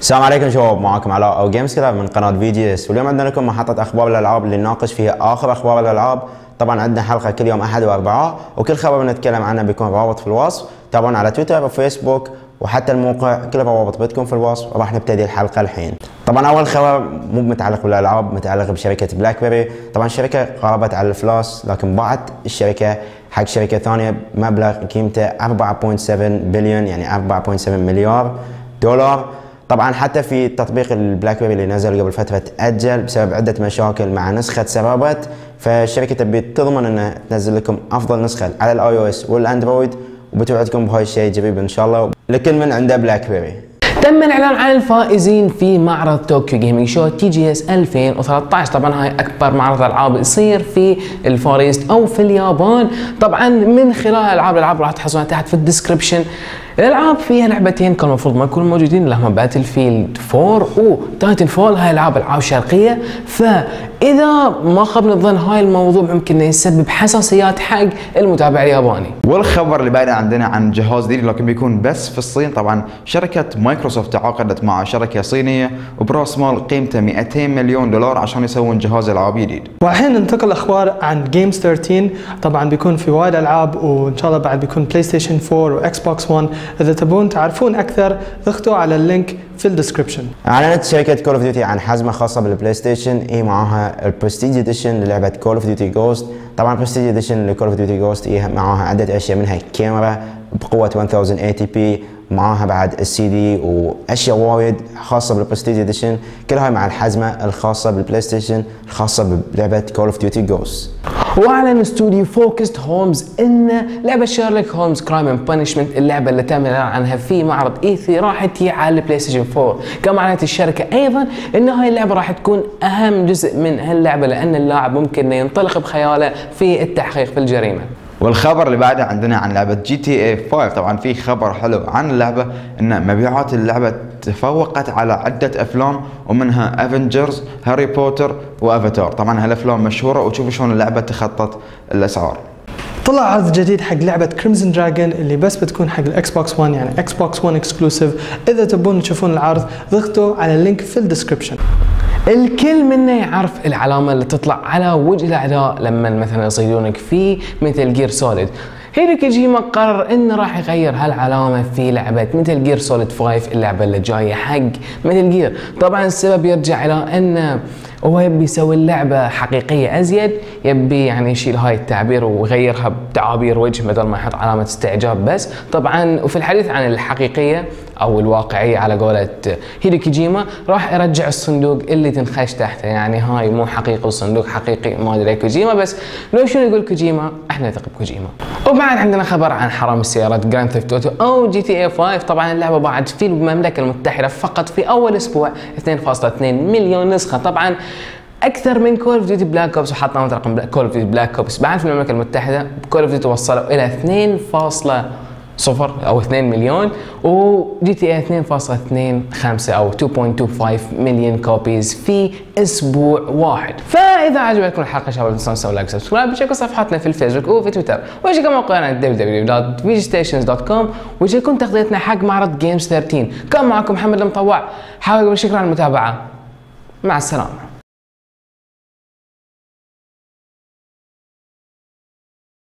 السلام عليكم شباب، معاكم علاء او جيمز كلاب من قناه في جي اس، واليوم عندنا لكم محطه اخبار الالعاب اللي نناقش فيها اخر اخبار الالعاب. طبعا عندنا حلقه كل يوم احد واربعاء، وكل خبر بنتكلم عنه بيكون رابط في الوصف. تابعونا على تويتر وفيسبوك وحتى الموقع، كل الروابط بتكون في الوصف. وراح نبتدي الحلقه الحين. طبعا اول خبر مو متعلق بالالعاب، متعلق بشركه بلاك بيري. طبعا الشركه قاربت على الافلاس، لكن باعت الشركه حق شركه ثانيه بمبلغ قيمته 4.7 بليون، يعني 4.7 مليار دولار. طبعا حتى في تطبيق البلاك بيري اللي نزل قبل فتره تاجل بسبب عده مشاكل مع نسخه سببت، فالشركه تبي تضمن انها تنزل لكم افضل نسخه على الاي او اس والاندرويد، وبتوعدكم بهاي الشيء جديد ان شاء الله لكل من عنده بلاك بيري. تم الاعلان عن الفائزين في معرض طوكيو جيمنج شو تي جي اس 2013. طبعا هاي اكبر معرض العاب يصير في الفار ايست او في اليابان. طبعا من خلال الالعاب راح تحصلونها تحت في الديسكربشن. الالعاب فيها لعبتين كانوا المفروض ما يكونوا موجودين، اللي هم باتل فيلد 4 وتايتن فول. هاي العاب شرقيه، فاذا ما خاب الظن هاي الموضوع ممكن يسبب حساسيات حق المتابع الياباني. والخبر اللي بعده عندنا عن جهاز جديد لكن بيكون بس في الصين. طبعا شركه مايكروسوفت تعاقدت مع شركه صينيه وبراس مال قيمته 200 مليون دولار عشان يسوون جهاز العاب جديد. والحين ننتقل اخبار عن جيمز 13. طبعا بيكون في وايد العاب، وان شاء الله بعد بيكون بلاي ستيشن 4 واكس بوكس 1. اذا تبون تعرفون اكثر ضغطوا على اللينك في الديسكربشن. اعلنت شركه كول اوف ديوتي عن حزمه خاصه بالبلاي ستيشن، هي معاها البرستيج اديشن للعبه كول اوف ديوتي جوست. طبعا البرستيج اديشن لكول اوف ديوتي جوست هي معاها عده اشياء، منها كاميرا بقوه 1080 بي، معاها بعد السي دي واشياء وايد خاصه بالبرستيج اديشن. كل هاي مع الحزمه الخاصه بالبلاي ستيشن الخاصه بلعبه كول اوف ديوتي جوست. واعلن استوديو فوكست هومز ان لعبه شيرلوك هومز كرايم اند بانشمنت، اللعبه اللي تم الاعلان عنها في معرض E3 راح تجي على البلاي ستيشن 4. كما اعلنت الشركه ايضا ان هاي اللعبه راح تكون اهم جزء من هاللعبه، لان اللاعب ممكن ينطلق بخياله في التحقيق في الجريمه. والخبر اللي بعده عندنا عن لعبه جي تي اي 5. طبعا في خبر حلو عن اللعبه، ان مبيعات اللعبه تفوقت على عده افلام، ومنها افنجرز، هاري بوتر، وافاتار. طبعا هالافلام مشهوره، وشوفوا شلون اللعبه تخطت الاسعار. طلع عرض جديد حق لعبه كريمزن دراجون اللي بس بتكون حق الاكس بوكس 1، يعني اكس بوكس 1 اكسكلوسيف. اذا تبون تشوفون العرض ضغطوا على اللينك في الديسكربشن. الكل منا يعرف العلامه اللي تطلع على وجه الاعداء لما مثلا يصيدونك في مثل جير سوليد. هيدو كوجيما قرر انه راح يغير هالعلامه في لعبه مثل جير سوليد 5، اللعبه اللي جايه حق مثل جير. طبعا السبب يرجع الى انه هو يبي يسوي اللعبه حقيقيه ازيد، يبي يعني يشيل هاي التعبير ويغيرها بتعابير وجه بدل ما يحط علامه استعجاب بس. طبعا وفي الحديث عن الحقيقيه او الواقعيه على قولة هيدو كوجيما، راح يرجع الصندوق اللي تنخش تحته، يعني هاي مو حقيقي وصندوق حقيقي. ما ادري كوجيما، بس لو شنو يقول كوجيما احنا نثق بكوجيما. وبعد عندنا خبر عن حرام السيارات جراند ثيفت اوتو او جي تي اي 5. طبعا اللعبه باعت في المملكه المتحده فقط في اول اسبوع 2.2 مليون نسخه. طبعا اكثر من كول اوف ديوتي بلاك اوبس، وحطوا رقم كول اوف ديوتي بلاك اوبس بعد في المملكه المتحده. كول اوف ديوتي وصلوا الى 2.0 او 2 مليون، وجي تي اي 2.25 او 2.25 مليون كوبيز في اسبوع واحد. فاذا عجبتكم الحلقه شباب لا تنسون تسوون لايك وسبسكرايب، وشيكوا صفحاتنا في الفيسبوك وفي تويتر، وشيكوا موقعنا www.vgstations.com، وشيكوا تغطيتنا حق معرض جيمز 13. كان معكم محمد المطوع، حابب شكرا على المتابعه، مع السلامه.